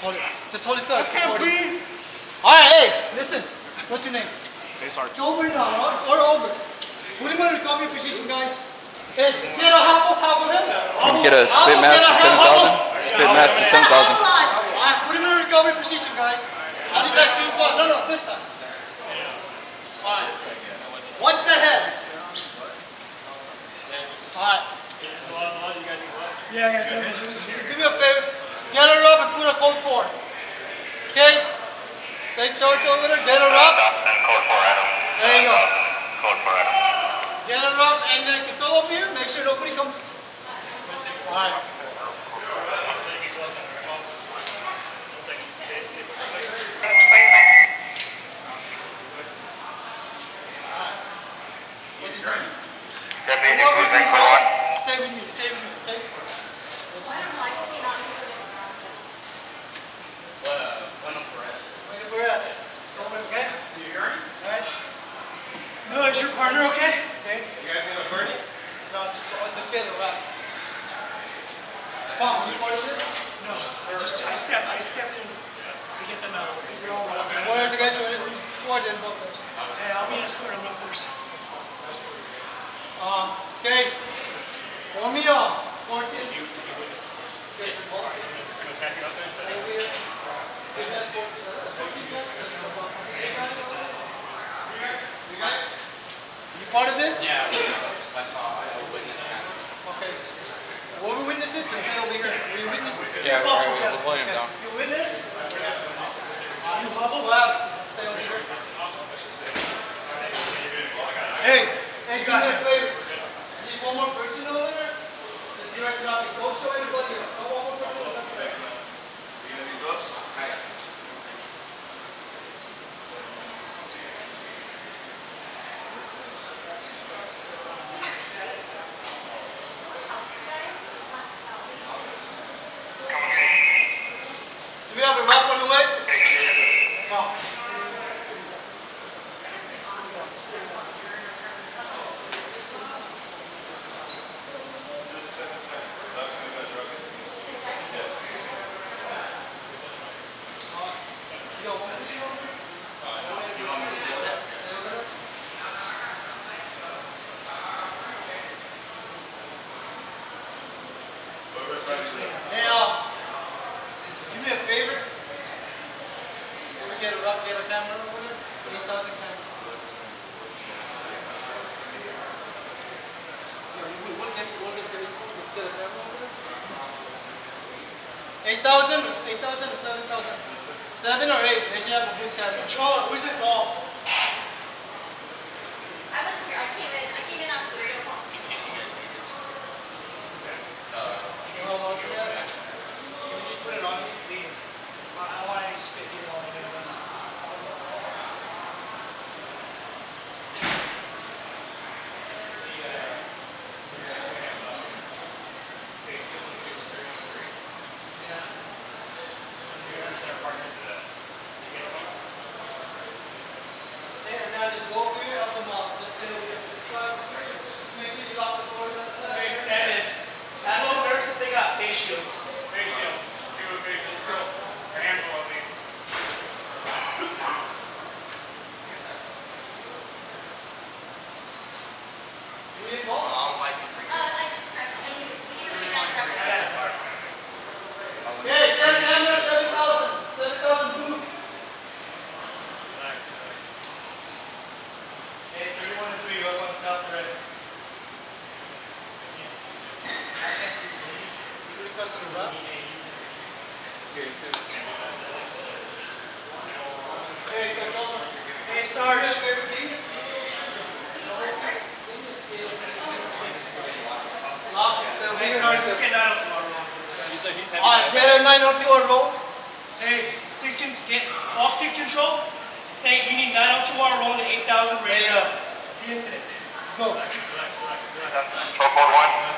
hold it. Just hold it still. I can't breathe. Alright, hey, listen. What's your name? Hey, Sarge. It's over now, or over. Put him in a recovery position, guys. Hey, get a hobble him. Can we get a spit mask to 7,000? Spit mask to 7,000. Alright, put him in a recovery position, guys. At least like this one. No, this side. Alright. Watch the head. Alright. Yeah. Do me a favor. Get her up and put a code 4. Okay? Take charge over there. Get her up. Code 4, Adam. There you go. Code 4, Adam. Get her up and then control over here. Make sure nobody comes. Alright. What's his name? Deputy Whoever's Cruising for involved, one. stay with me, okay? Wait for us. It's over, okay? Alright. No, is your partner okay? Okay? You guys need a birdie? No, just get it right. Come on, you part of this? No, I stepped in to get them out. Because they're all running. Where's the guys who are in both those? Hey, I'll be escorting them up first. Okay. Form me up. Escort it. You part of this? Yeah, I saw a witness now. Okay. Whoever witnesses, just stay over here. Are you witnesses? Yeah, we'll hold him down. You witness? You hubble? Stay over here. Hey, do me a favor. Need one more person over there? Just direct traffic. Don't show anybody else. No one more person. You gonna need gloves? Do we have a wrap on the way? Come on. Hey, do me a favor. Can we get a camera over there? 8,000 camera. Get a camera over there? 8,000 or 7,000? 7 or 8? They should have a good camera. Control, who's involved? I wasn't here. I came in after the 8 o'clock. Can you just put it on me to leave? I want to spit here all the way. And now just go over here, help them out. Just stay over here. Just make sure you lock the doors outside. That is. That's the nurse that they got face shields. Face shields. Two face shields, girls. A handful of these. You need more? I just corrected. We need to read that correctly. Okay, get camera 7,000. 7,000 booth. Hey, 31 and 3, up on South Red. I can't see. You request a wrap? Hey, controller. Hey, Sarge. Hey, Sarge, let's get 9 tomorrow. Alright, get a 902 or roll. Hey, get all 6 control. Say you need 902R rolling to 8,000 ready to the incident. Go. Code 1.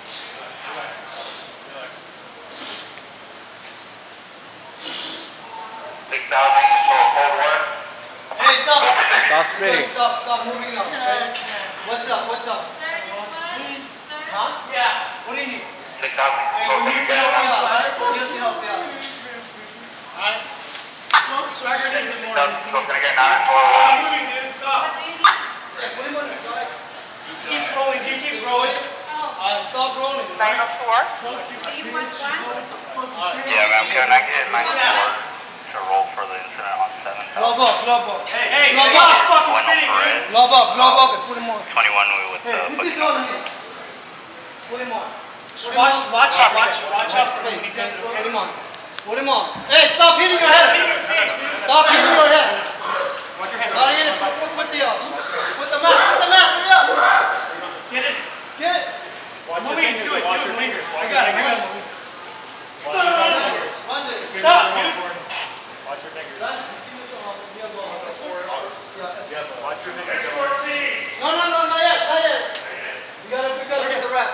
Hey, stop. Stop spitting. Stop moving now. Okay? What's up? Sir, this one. Sir. Huh? Yeah. What do you need? 6,000. Hey, we need to help you out, alright? We need to help you out. Still gonna get 9-4. Stop moving, dude. Stop. What do you need? Hey, put him on the side. He keeps rolling. He keeps rolling. Oh, Alright, stop rolling. 9-4? do you want one? Yeah, ma'am. Can I get 9-4 to roll for the incident on 7? Glove up, glove up. Hey, Glove stop up. fucking spinning, dude. Glove up, and put him on. 21 we with Hey, put this on here. Put him on. Watch out for him when he does it, Put okay? him on. Put him on. Hey, stop hitting your head. Stop hitting your head. Watch your head. Not in it. Put the mask, hurry up. Get it. Get it. Watch your fingers. Watch your fingers. I got it. Watch your fingers. Stop, dude. Watch your fingers. Guys, just give me some help. Yeah. Watch your fingers. No, not yet. We gotta get the wrap.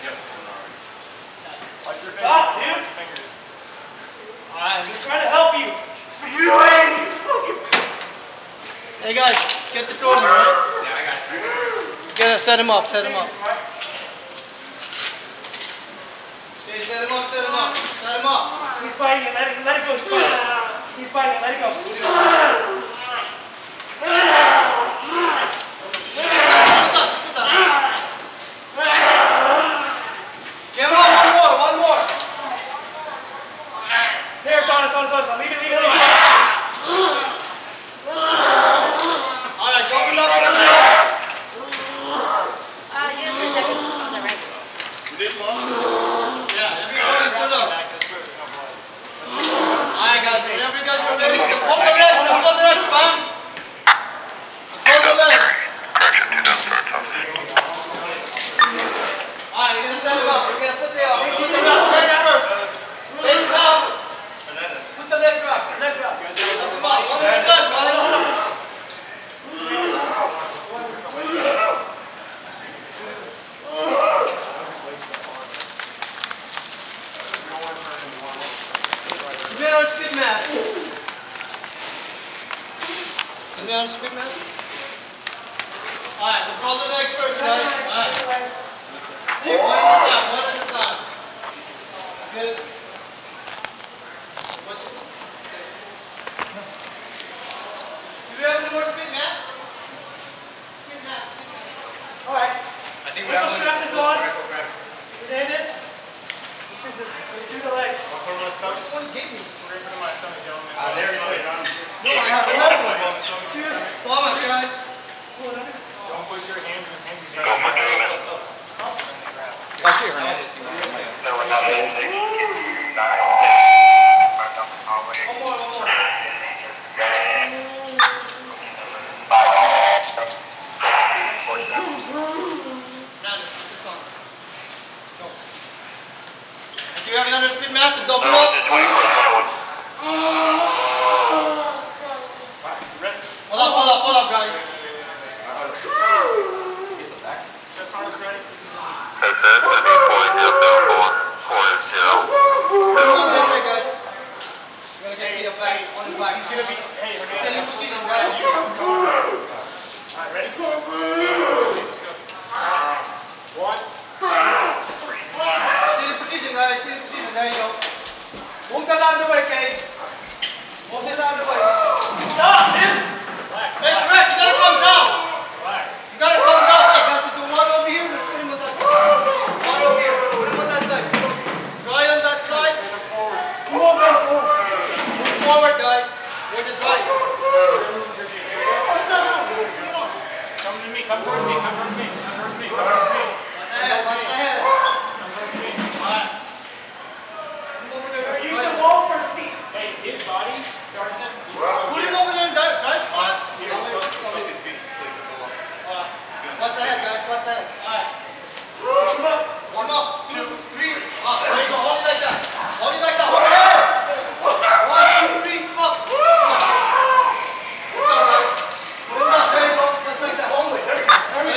Watch your fingers. Stop, dude. Alright. We're trying to help you. Hey guys, get this door, right? Yeah, I got it. You gotta set him up. Okay, set him up. He's biting it. Let it go. He's biting it. Let it go. Spit that. Give him one more. There, it's on. Leave it. Alright, open up. Yes, the jacket on the right. Yeah, everybody stood up. Alright guys, whenever you guys are ready, just hold the legs, fam. Hold the legs. Alright, you're gonna set it up. You're gonna put the legs first. Face down. Put the legs wrap. One at a time, guys. Give me another spit mask. Alright, we'll call the legs first, guys. Alright. Hey, one at a time. Good. Do we have any more spit masks? Alright. I think Ankle strap is on. Your name is? Do the legs. This one gave me. There you go. No, I have another one. Stomach, guys. Don't put your hands in his hands. Go for it. Watch your hand if you want to. There were not 8-6. 9-6. One more. Do you have another spit mask to double up? Pull up, guys. Chest arms ready. Put him on this way, guys. We're gonna get the back, on the back. He's gonna be. Hey, we're Set gonna. in position, guys. Alright, ready? One. Sit in position, guys. There you go. Move that out of the way, Kate. Move this out of the way. Stop, dude. Hey, Perez, you gotta come down. Relax. You gotta come down. Hey, guys, there's one over here. Let's put him on that side. One over here. Put him on that side. It's dry on that side. Move Forward, guys. Where the dry is. Come to me. Come towards me. What's the head? Alright. Over there. Use the wall first, feet. Hey, his body, Sergeant. Put him over there in dry spots. What's the head, guys? What's the head? Alright. Push him up. Push him up. 2, 3. Up. There you go. Hold it like that. Hold the head. 1, 2, 3. Up. Let's go, guys. Put him up. There you go. Just like that. Hold it.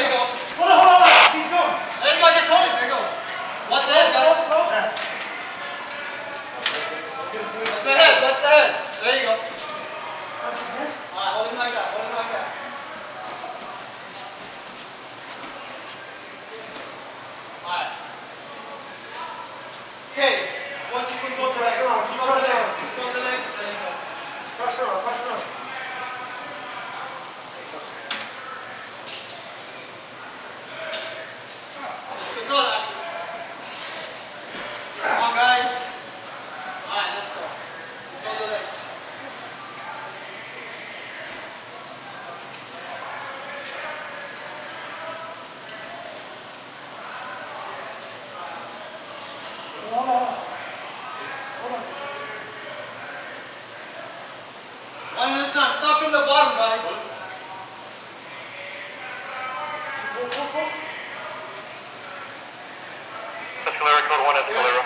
One at a time. Start from the bottom, guys. Escalera, code 1, Escalera.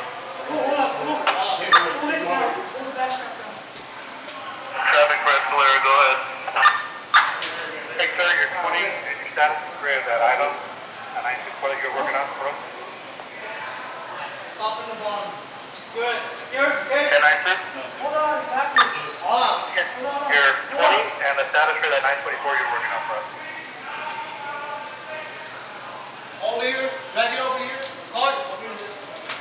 Pull this down. Pull the back strap down. Traffic for Escalera, go ahead. Hey, sir, you're 20. Is your status grade that item? And I think what you're working on for us? Stop in the bottom. Good. Secure. Okay. 10-9, sir. Hold on, backwards. Hold on. You're 20, and the status for that 924 you're working on for us. Over here. Drag it over here. Hard. Over here. Just.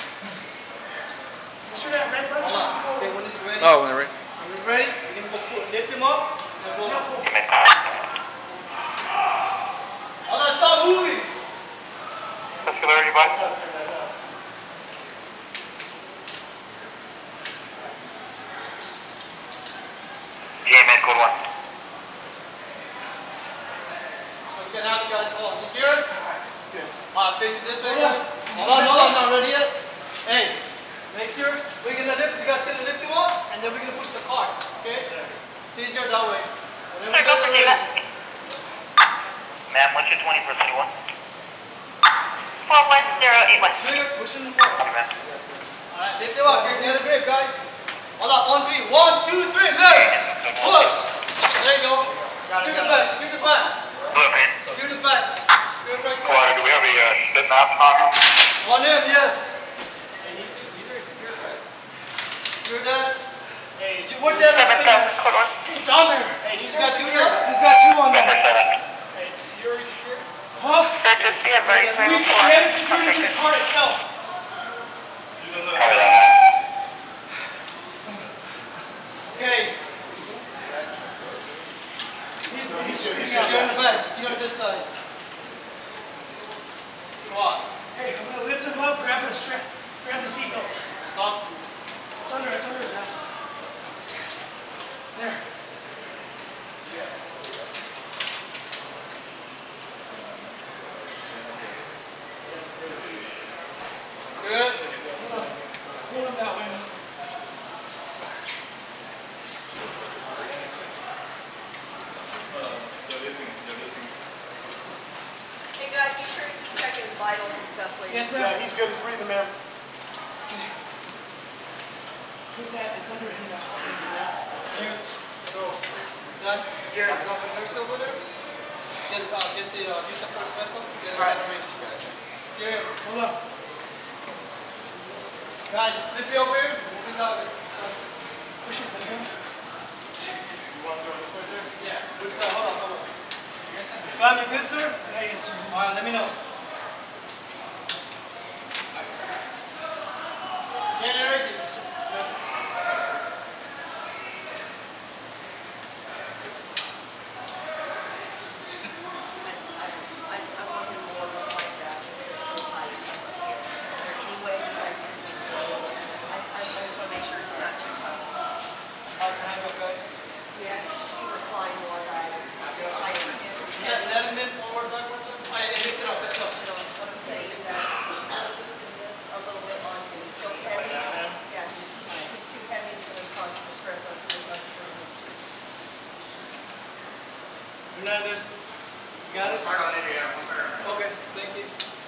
Make sure that red button Hold is on. Okay, when it's ready. Oh, when they're ready. When it's ready, we're going to go lift him up. Then we'll pull. Hold on. Stop moving. Escalera, you back? Yeah, man, code 1. So it's going to happen, guys. Hold on. Secure. Face it this way, guys. Hold on. I'm not ready yet. Hey, make sure we're going to lift. You guys going to lift him up, and then we're going to push the car. Okay? It's easier that way. Whenever you guys are ready. Ma'am, what's your 20 for 21? 41081. Trigger, push him forward. Okay, ma'am. Alright, lift him up. Get a grip, guys. Hold up. 1, 3. 1, 2, 3. Lift. Push. There you go. Secure the back. Secure the back. Look, man. Secure the back. Secure it right there. Squatter, do we have a spit map on him? One in, yes. Secure that. Hey, What's that? Code 1. it's on there. Hey, You got two there. He's got two on Number there. 7. Hey, is he already secure? Huh? Just be advised. We haven't secured it to the card itself. Copy that. Okay. Secure in the back. Secure on this side. Cross. Hey, I'm gonna lift him up, grab the strap, grab the seatbelt. Top. It's under his ass. There. Good. Pull him that way. Hey guys, be sure to keep checking his vitals and stuff, please. Yes, ma'am. Yeah, he's good. He's breathing, ma'am. Put that, it's under him now. It's there. You. Go. Done. Here. You got the nurse over there? Get the use of first metal. Get it generated. Secure it. Hold on. Guys, just slip it over here. Move it out. Push his leg in. You want to go this way, sir? Yeah. Push that. Hold on. Fam, you good, sir? Yeah, yes, sir. Alright, let me know. Generated. I want him more like that. It's so tight here. Is there any way you guys can make it? I just want to make sure it's not too tough. How's the handle, guys? Yeah, keep reclining more, guys. It's too tight for him. Let him in forward, backwards, sir. Lift it up, lift it up. What I'm saying is that loosen this a little bit on him. He's still heavy. Yeah, he's too heavy. It's going to cause some stress on him. Hernandez, you got it? Okay, thank you.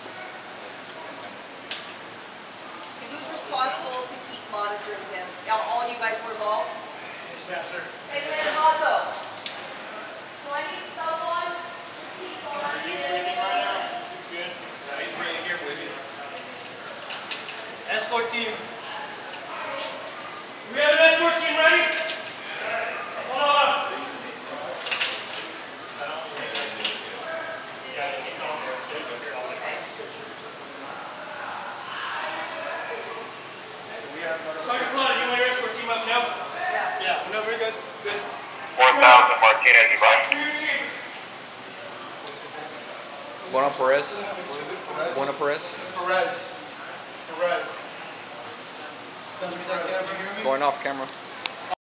And who's responsible to keep monitoring him? All you guys were involved? Yes, ma'am, sir. Hey, Mr. Mazo. So I need someone to keep monitoring him. He's breathing here, please. Escort team. We have an escort team ready? Hold on. Sergeant Plata, you want your escort team up now? Yeah. Yeah. No, we're good. Good. 4,000 Martinez, you back? Bueno Perez. Bueno Perez. Perez. Doesn't mean that camera. Going off camera.